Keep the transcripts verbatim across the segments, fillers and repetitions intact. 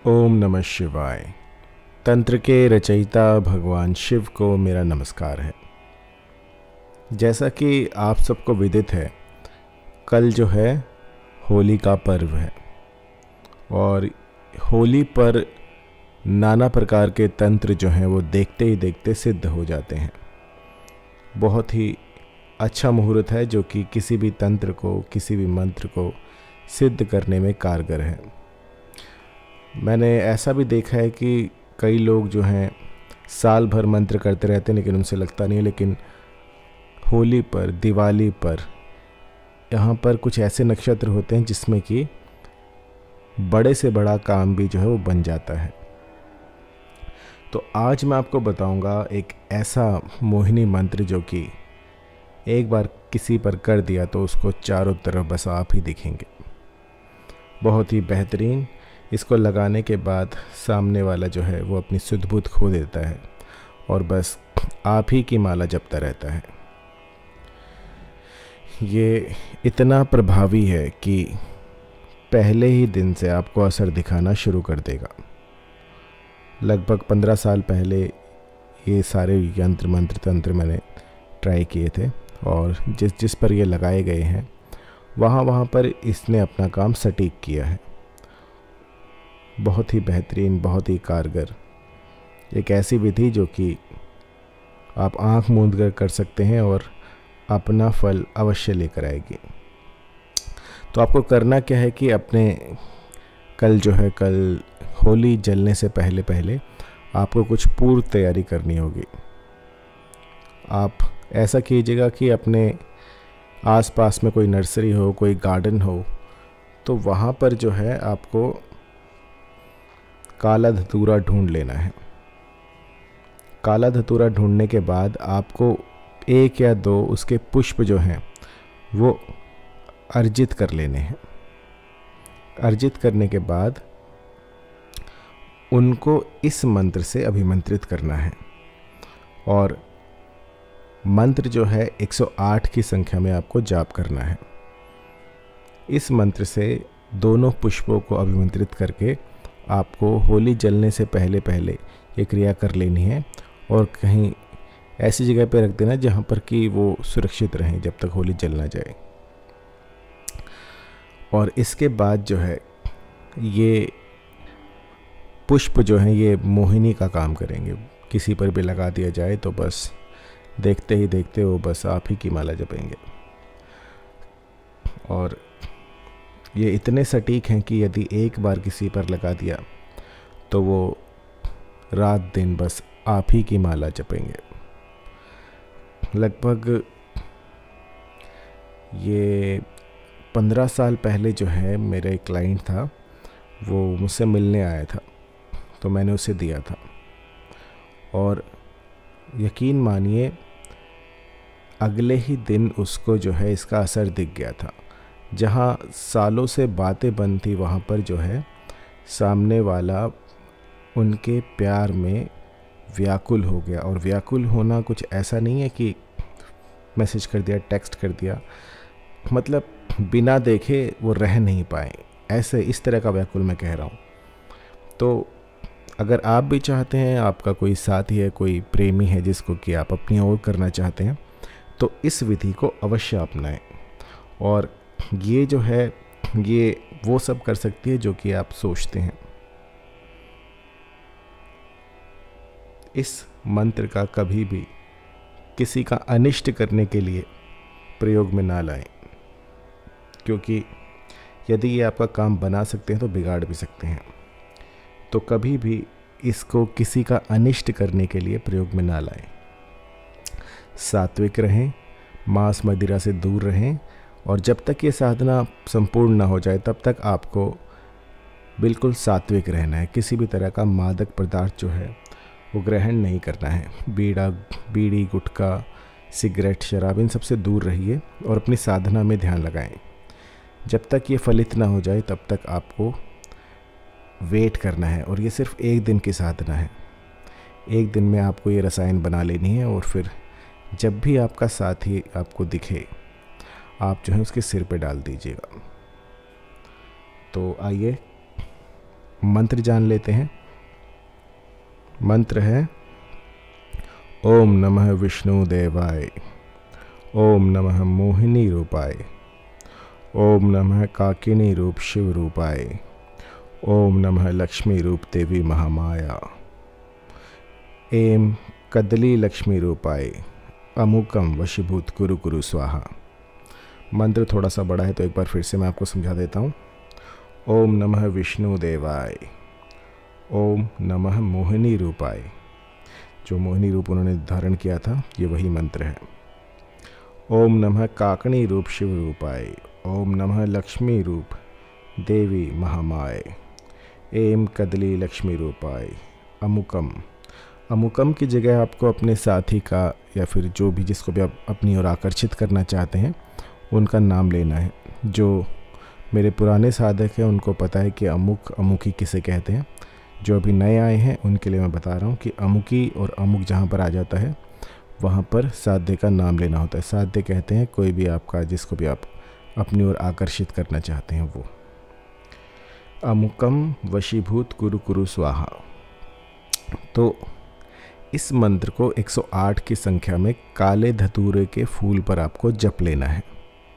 ओम नमः शिवाय। तंत्र के रचयिता भगवान शिव को मेरा नमस्कार है। जैसा कि आप सबको विदित है, कल जो है होली का पर्व है और होली पर नाना प्रकार के तंत्र जो हैं वो देखते ही देखते सिद्ध हो जाते हैं। बहुत ही अच्छा मुहूर्त है जो कि किसी भी तंत्र को, किसी भी मंत्र को सिद्ध करने में कारगर है। मैंने ऐसा भी देखा है कि कई लोग जो हैं साल भर मंत्र करते रहते हैं लेकिन उनसे लगता नहीं है, लेकिन होली पर, दिवाली पर, यहाँ पर कुछ ऐसे नक्षत्र होते हैं जिसमें कि बड़े से बड़ा काम भी जो है वो बन जाता है। तो आज मैं आपको बताऊंगा एक ऐसा मोहिनी मंत्र जो कि एक बार किसी पर कर दिया तो उसको चारों तरफ बस आप ही दिखेंगे। बहुत ही बेहतरीन। इसको लगाने के बाद सामने वाला जो है वो अपनी सुध बुध खो देता है और बस आप ही की माला जपता रहता है। ये इतना प्रभावी है कि पहले ही दिन से आपको असर दिखाना शुरू कर देगा। लगभग पंद्रह साल पहले ये सारे यंत्र मंत्र तंत्र मैंने ट्राई किए थे और जिस जिस पर ये लगाए गए हैं वहाँ वहाँ पर इसने अपना काम सटीक किया है। बहुत ही बेहतरीन, बहुत ही कारगर, एक ऐसी विधि जो कि आप आंख मूंद कर कर सकते हैं और अपना फल अवश्य लेकर आएगी। तो आपको करना क्या है कि अपने कल जो है कल होली जलने से पहले पहले आपको कुछ पूर्व तैयारी करनी होगी। आप ऐसा कीजिएगा कि अपने आसपास में कोई नर्सरी हो, कोई गार्डन हो, तो वहाँ पर जो है आपको काला धतूरा ढूंढ लेना है। काला धतूरा ढूंढने के बाद आपको एक या दो उसके पुष्प जो हैं वो अर्जित कर लेने हैं। अर्जित करने के बाद उनको इस मंत्र से अभिमंत्रित करना है और मंत्र जो है एक सौ आठ की संख्या में आपको जाप करना है। इस मंत्र से दोनों पुष्पों को अभिमंत्रित करके आपको होली जलने से पहले पहले ये क्रिया कर लेनी है और कहीं ऐसी जगह पर रख देना जहाँ पर कि वो सुरक्षित रहें जब तक होली जल ना जाए। और इसके बाद जो है ये पुष्प जो हैं ये मोहिनी का काम करेंगे। किसी पर भी लगा दिया जाए तो बस देखते ही देखते वो बस आप ही की माला जपेंगे। और ये इतने सटीक हैं कि यदि एक बार किसी पर लगा दिया तो वो रात दिन बस आप ही की माला जपेंगे। लगभग ये पंद्रह साल पहले जो है मेरा एक क्लाइंट था, वो मुझसे मिलने आया था तो मैंने उसे दिया था और यकीन मानिए अगले ही दिन उसको जो है इसका असर दिख गया था। जहाँ सालों से बातें बंद थी वहाँ पर जो है सामने वाला उनके प्यार में व्याकुल हो गया। और व्याकुल होना कुछ ऐसा नहीं है कि मैसेज कर दिया, टेक्स्ट कर दिया, मतलब बिना देखे वो रह नहीं पाए, ऐसे इस तरह का व्याकुल मैं कह रहा हूँ। तो अगर आप भी चाहते हैं, आपका कोई साथी है, कोई प्रेमी है जिसको कि आप अपनी ओर करना चाहते हैं, तो इस विधि को अवश्य अपनाएं। और ये जो है ये वो सब कर सकती है जो कि आप सोचते हैं। इस मंत्र का कभी भी किसी का अनिष्ट करने के लिए प्रयोग में ना लाएं, क्योंकि यदि ये आपका काम बना सकते हैं तो बिगाड़ भी सकते हैं। तो कभी भी इसको किसी का अनिष्ट करने के लिए प्रयोग में ना लाएं। सात्विक रहें, मांस मदिरा से दूर रहें और जब तक ये साधना संपूर्ण ना हो जाए तब तक आपको बिल्कुल सात्विक रहना है। किसी भी तरह का मादक पदार्थ जो है वो ग्रहण नहीं करना है। बीड़ा बीड़ी गुटखा सिगरेट शराब इन सबसे दूर रहिए और अपनी साधना में ध्यान लगाएं। जब तक ये फलित ना हो जाए तब तक आपको वेट करना है और ये सिर्फ एक दिन की साधना है। एक दिन में आपको ये रसायन बना लेनी है और फिर जब भी आपका साथी आपको दिखे आप जो है उसके सिर पे डाल दीजिएगा। तो आइए मंत्र जान लेते हैं। मंत्र है ओम नमः विष्णु देवाय, ओम नमः मोहिनी रूपाय, ओम नमः काकिनी रूप शिव रूपाय, ओम नमः लक्ष्मी रूप देवी महामाया, एम कदली लक्ष्मी रूपाय, अमुकम वशीभूत कुरु कुरु स्वाहा। मंत्र थोड़ा सा बड़ा है तो एक बार फिर से मैं आपको समझा देता हूँ। ओम नमः विष्णु देवाय, ओम नमः मोहिनी रूपाय, जो मोहिनी रूप उन्होंने धारण किया था ये वही मंत्र है। ओम नमः काकणी रूप शिव रूपाय, ओम नमः लक्ष्मी रूप देवी महामाय, एम कदली लक्ष्मी रूपाय, अमुकम। अमुकम की जगह आपको अपने साथी का या फिर जो भी जिसको भी आप अपनी ओर आकर्षित करना चाहते हैं उनका नाम लेना है। जो मेरे पुराने साधक हैं उनको पता है कि अमुक अमुकी किसे कहते हैं। जो अभी नए आए हैं उनके लिए मैं बता रहा हूँ कि अमुकी और अमुक जहाँ पर आ जाता है वहाँ पर साध्य का नाम लेना होता है। साध्य कहते हैं कोई भी आपका जिसको भी आप अपनी ओर आकर्षित करना चाहते हैं वो। अमुकम वशीभूत कुरु कुरु स्वाहा। तो इस मंत्र को एक सौ आठ की संख्या में काले धतूरे के फूल पर आपको जप लेना है।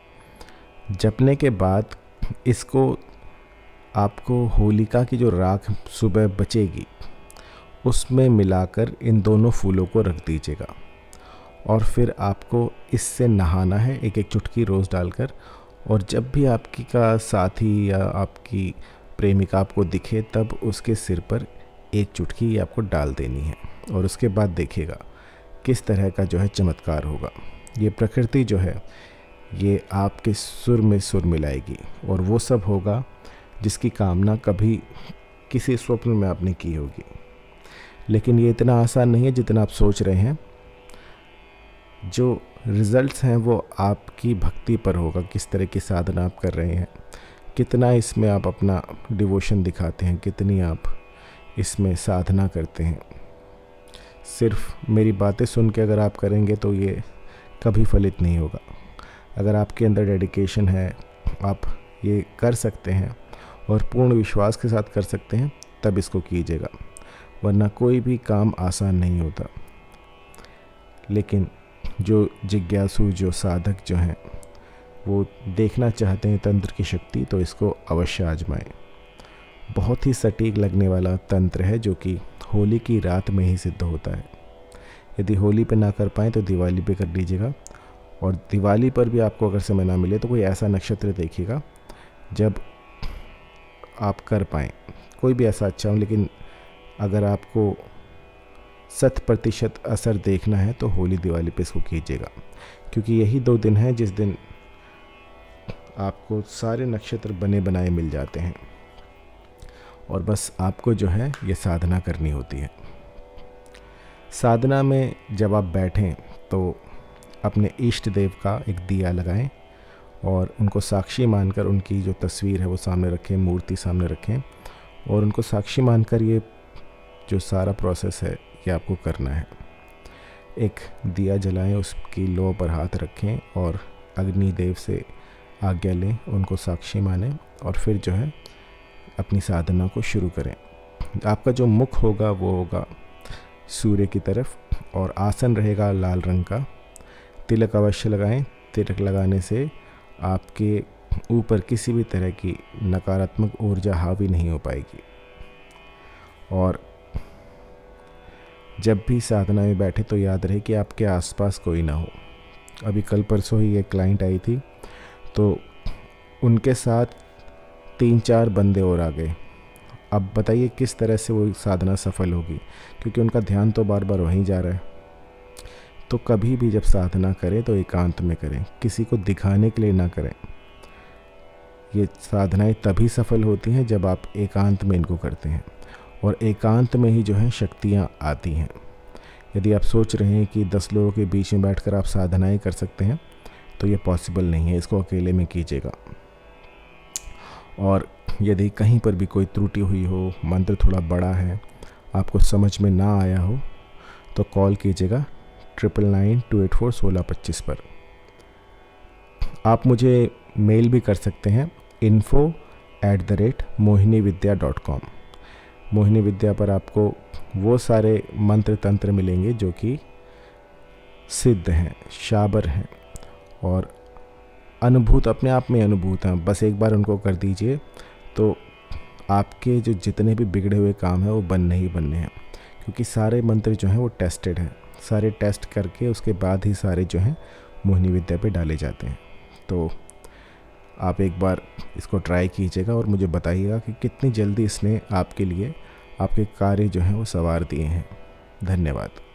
जपने के बाद इसको आपको होलिका की जो राख सुबह बचेगी उसमें मिलाकर इन दोनों फूलों को रख दीजिएगा और फिर आपको इससे नहाना है एक एक चुटकी रोज़ डालकर। और जब भी आपकी का साथी या आपकी प्रेमिका आपको दिखे तब उसके सिर पर एक चुटकी आपको डाल देनी है और उसके बाद देखिएगा किस तरह का जो है चमत्कार होगा। ये प्रकृति जो है ये आपके सुर में सुर मिलाएगी और वो सब होगा जिसकी कामना कभी किसी स्वप्न में आपने की होगी। लेकिन ये इतना आसान नहीं है जितना आप सोच रहे हैं। जो रिज़ल्ट्स हैं वो आपकी भक्ति पर होगा, किस तरह की साधना आप कर रहे हैं, कितना इसमें आप अपना डिवोशन दिखाते हैं, कितनी आप इसमें साधना करते हैं। सिर्फ मेरी बातें सुन के अगर आप करेंगे तो ये कभी फलित नहीं होगा। अगर आपके अंदर डेडिकेशन है, आप ये कर सकते हैं और पूर्ण विश्वास के साथ कर सकते हैं तब इसको कीजिएगा, वरना कोई भी काम आसान नहीं होता। लेकिन जो जिज्ञासु जो साधक जो हैं वो देखना चाहते हैं तंत्र की शक्ति तो इसको अवश्य आजमाएं। बहुत ही सटीक लगने वाला तंत्र है जो कि होली की रात में ही सिद्ध होता है। यदि होली पे ना कर पाएँ तो दिवाली पे कर लीजिएगा। और दिवाली पर भी आपको अगर समय ना मिले तो कोई ऐसा नक्षत्र देखिएगा जब आप कर पाएँ, कोई भी ऐसा अच्छा हो। लेकिन अगर आपको शत प्रतिशत असर देखना है तो होली दिवाली पे इसको कीजिएगा, क्योंकि यही दो दिन हैं जिस दिन आपको सारे नक्षत्र बने बनाए मिल जाते हैं और बस आपको जो है ये साधना करनी होती है। साधना में जब आप बैठें तो अपने इष्ट देव का एक दिया लगाएं और उनको साक्षी मानकर उनकी जो तस्वीर है वो सामने रखें, मूर्ति सामने रखें और उनको साक्षी मानकर ये जो सारा प्रोसेस है ये आपको करना है। एक दिया जलाएं, उसकी लो पर हाथ रखें और अग्नि देव से आज्ञा लें, उनको साक्षी मानें और फिर जो है अपनी साधना को शुरू करें। आपका जो मुख होगा वो होगा सूर्य की तरफ और आसन रहेगा लाल रंग का। तिलक अवश्य लगाएं। तिलक लगाने से आपके ऊपर किसी भी तरह की नकारात्मक ऊर्जा हावी नहीं हो पाएगी। और जब भी साधना में बैठे तो याद रहे कि आपके आसपास कोई ना हो। अभी कल परसों ही एक क्लाइंट आई थी तो उनके साथ तीन चार बंदे और आ गए। अब बताइए किस तरह से वो साधना सफल होगी, क्योंकि उनका ध्यान तो बार बार वहीं जा रहा है। तो कभी भी जब साधना करें तो एकांत में करें, किसी को दिखाने के लिए ना करें। ये साधनाएं तभी सफल होती हैं जब आप एकांत में इनको करते हैं और एकांत में ही जो है शक्तियाँ आती हैं। यदि आप सोच रहे हैं कि दस लोगों के बीच में बैठकर आप साधनाएं कर सकते हैं तो ये पॉसिबल नहीं है, इसको अकेले में कीजिएगा। और यदि कहीं पर भी कोई त्रुटि हुई हो, मंत्र थोड़ा बड़ा है, आपको समझ में ना आया हो तो कॉल कीजिएगा triple nine two eight four सोलह पच्चीस पर। आप मुझे मेल भी कर सकते हैं info at the rate Mohini Vidya dot com. Mohini Vidya पर आपको वो सारे मंत्र तंत्र मिलेंगे जो कि सिद्ध हैं, शाबर हैं और अनुभूत, अपने आप में अनुभूत हैं। बस एक बार उनको कर दीजिए तो आपके जो जितने भी बिगड़े हुए काम हैं वो बनने ही बनने हैं, क्योंकि सारे मंत्र जो हैं वो टेस्टेड हैं। सारे टेस्ट करके उसके बाद ही सारे जो हैं मोहिनी विद्या पे डाले जाते हैं। तो आप एक बार इसको ट्राई कीजिएगा और मुझे बताइएगा कि कितनी जल्दी इसने आपके लिए आपके कार्य जो हैं वो संवार दिए हैं। धन्यवाद।